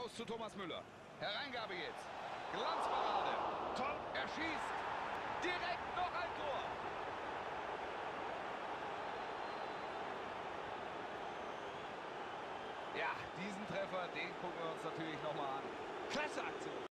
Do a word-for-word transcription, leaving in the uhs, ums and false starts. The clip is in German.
Raus zu Thomas Müller. Hereingabe jetzt. Glanzparade. Toll. Er schießt. Direkt noch ein Tor. Ja, diesen Treffer, den gucken wir uns natürlich nochmal an. Klasse Aktion.